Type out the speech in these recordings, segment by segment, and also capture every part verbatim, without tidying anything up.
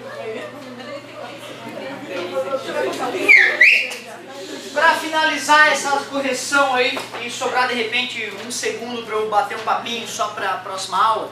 Para finalizar essa correção aí e sobrar de repente um segundo para eu bater um papinho só para a próxima aula.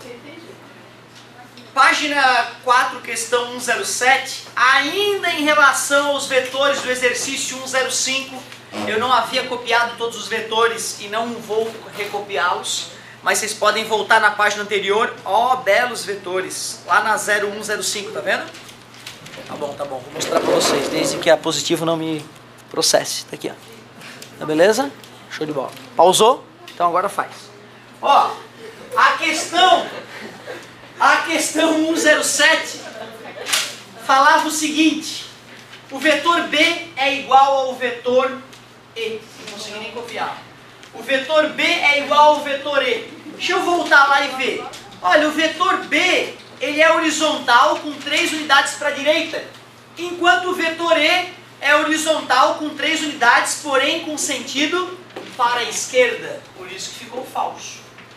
Página quatro, questão cento e sete, ainda em relação aos vetores do exercício cento e cinco, eu não havia copiado todos os vetores e não vou recopiá-los, mas vocês podem voltar na página anterior. Ó, belos vetores, lá na zero um zero cinco, tá vendo? Tá bom, tá bom, vou mostrar para vocês, desde que a positivo não me processe. Tá aqui, ó. Tá beleza? Show de bola. Pausou? Então agora faz. Ó, a questão, a questão cento e sete falava o seguinte: o vetor B é igual ao vetor E. Não consegui nem copiar. O vetor B é igual ao vetor E. Deixa eu voltar lá e ver. Olha, o vetor B, ele é horizontal com três unidades para a direita, enquanto o vetor E é horizontal com três unidades, porém com sentido para a esquerda. Por isso que ficou falso.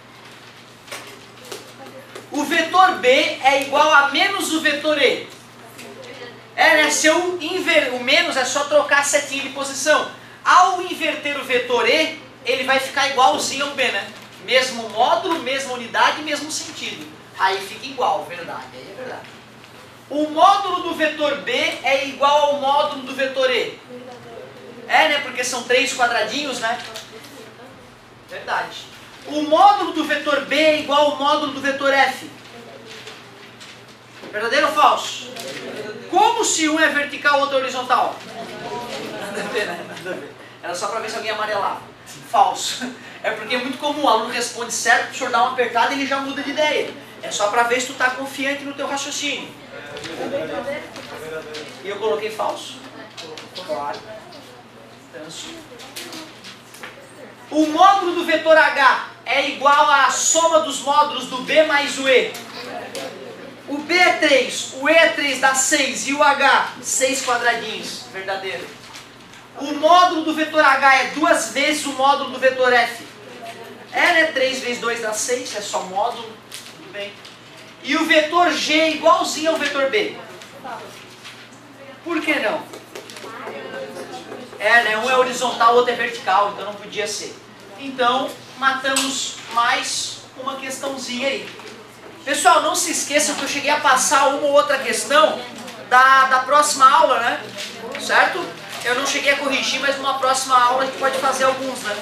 O vetor B é igual a menos o vetor E. É, né? Se eu inver... O menos é só trocar a setinha de posição. Ao inverter o vetor E, ele vai ficar igualzinho ao B, né? Mesmo módulo, mesma unidade, mesmo sentido. Aí fica igual, verdade. Aí é verdade. O módulo do vetor B é igual ao módulo do vetor E. É, né? Porque são três quadradinhos, né? Verdade. O módulo do vetor B é igual ao módulo do vetor F. Verdadeiro ou falso? Como se um é vertical e o outro é horizontal? Nada a ver, né? Nada a ver. Era só para ver se alguém amarelava. Falso. É porque é muito comum, o aluno responde certo, o senhor dá uma apertada e ele já muda de ideia. É só para ver se tu está confiante no teu raciocínio. E eu coloquei falso? Claro. O módulo do vetor H é igual à soma dos módulos do B mais o E. O B é três, o E é três, dá seis, e o H, seis quadradinhos. Verdadeiro. O módulo do vetor H é duas vezes o módulo do vetor F. É, né? três vezes dois dá seis, é só módulo. Tudo bem. E o vetor G é igualzinho ao vetor B. Por que não? É, né? Um é horizontal, o outro é vertical, então não podia ser. Então, matamos mais uma questãozinha aí. Pessoal, não se esqueçam que eu cheguei a passar uma ou outra questão da, da próxima aula, né? Certo? Eu não cheguei a corrigir, mas numa próxima aula a gente pode fazer alguns, né?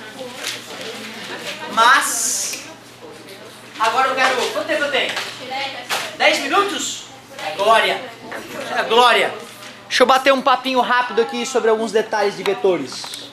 Mas, agora eu quero... Quanto tempo eu tenho? dez minutos? É glória. É glória. Deixa eu bater um papinho rápido aqui sobre alguns detalhes de vetores.